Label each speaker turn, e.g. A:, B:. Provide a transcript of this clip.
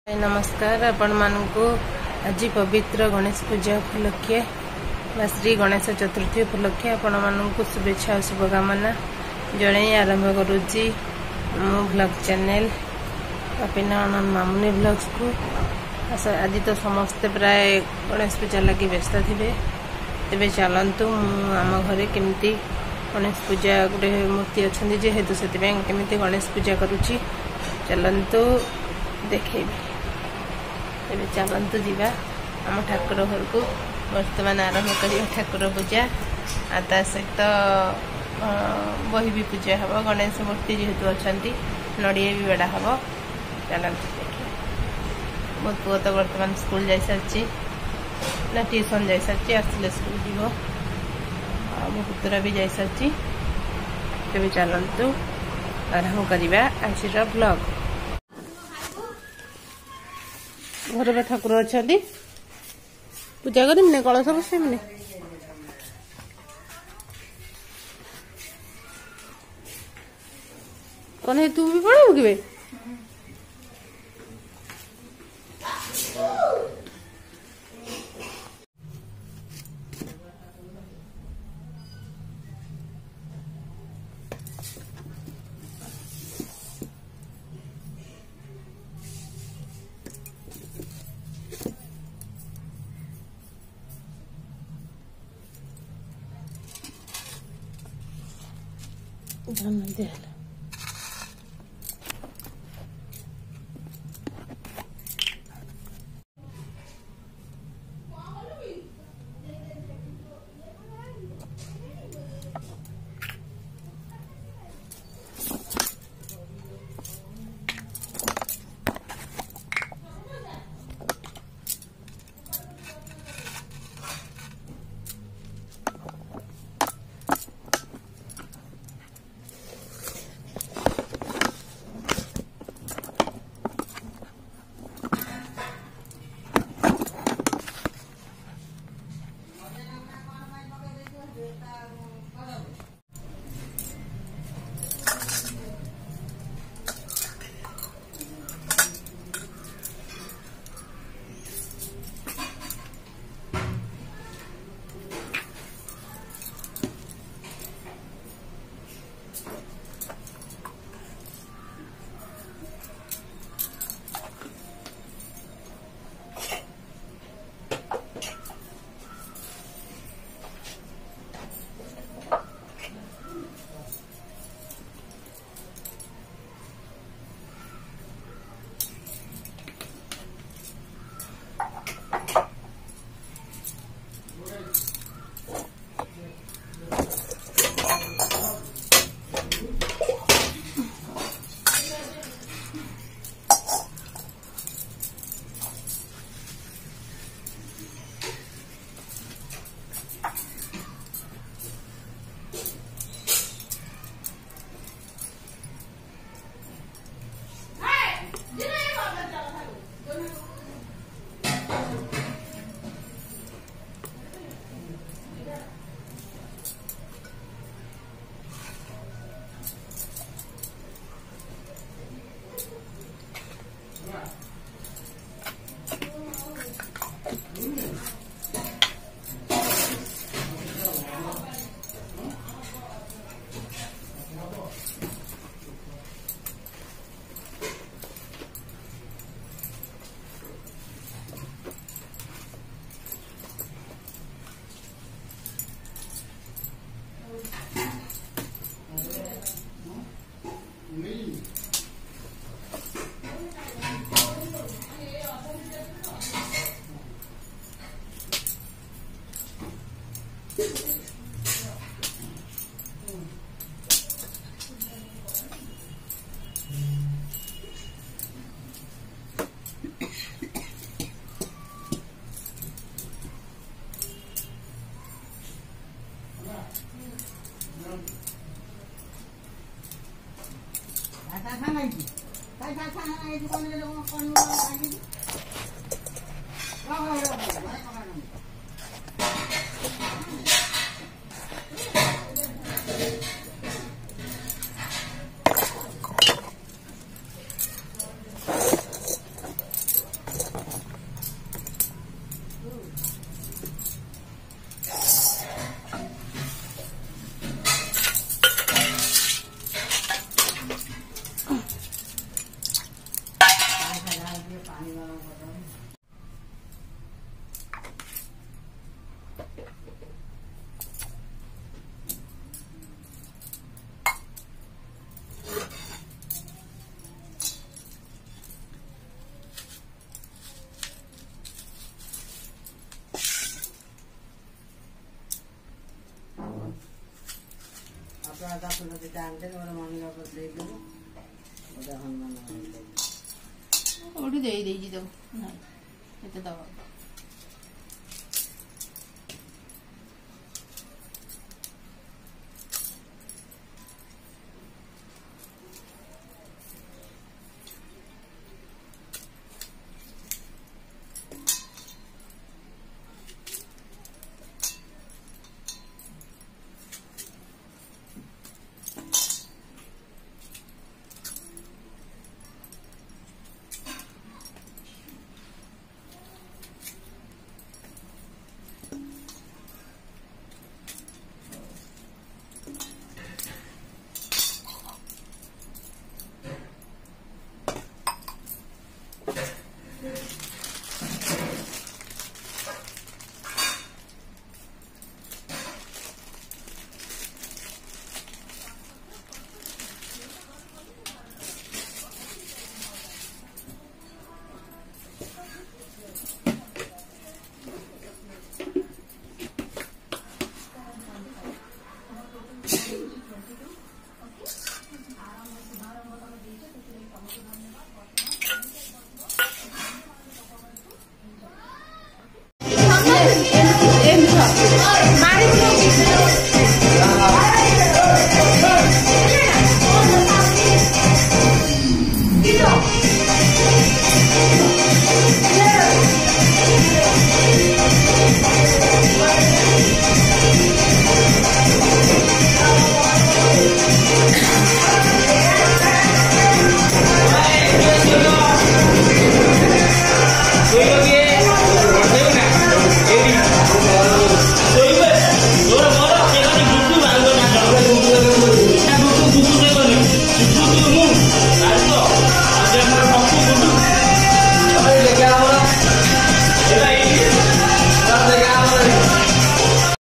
A: नमस्कार आपण मानकु आज पवित्र गणेश पूजा उपलक्षे श्री गणेश चतुर्थी उपलक्षे आपण मानकु शुभेच्छा और शुभकामना जड़े आरंभ करुच्ची मो ब्लॉग चैनल अपिनानंद मामुनी ब्लॉग्स को। आज तो समस्ते प्राय गणेश पूजा लगी व्यस्त थे तेरे चलतु आम घरे केमती गणेश पूजा गोटे मूर्ति अच्छा जेहेतु से केमी गणेश पूजा करुच्ची चलतु देखेबी। तेरे चलतु जीवा आम ठाकुर घर को बर्तमान आरंभ कर ठाकुर पूजा आ सहित बही भी पूजा हम गणेश मूर्ति जेहेतु अच्छा नड़िया भी बेड़ा हम चलतु देखिए। मो पुओ तो बर्तमान स्कूल जा सारी ना ट्यूशन जा सारी आसले स्कूल जीव मो पुतरा भी जा सारी। तेरे चलतु आरंभ करवा आज ब्लॉग। घर में ठाकुर अच्छा पूजा करमने कलश बसमने कौन है तू भी पढ़ू कि ध्यान दे
B: गादा फुल दिटा आनते गोटे मणि बाबू देदेबू गोटे हनुमान
A: ओटी दे दीजिए दब नहीं ये तो दबा